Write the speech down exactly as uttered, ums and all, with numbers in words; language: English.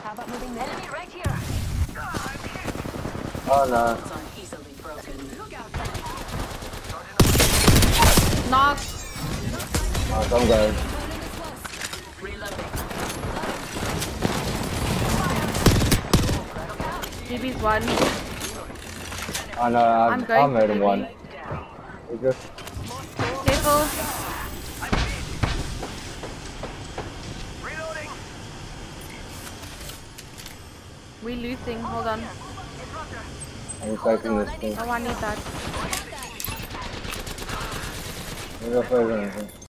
How about moving there? Enemy right here. Oh no. It's uneasily broken. Knock. Oh, some guys. Reloading. G B's one. Oh no, I'm, I'm going I'm for hitting G B. one. You good? Careful. We losing. Hold on. I'm taking this thing. Oh, I need that. You go first.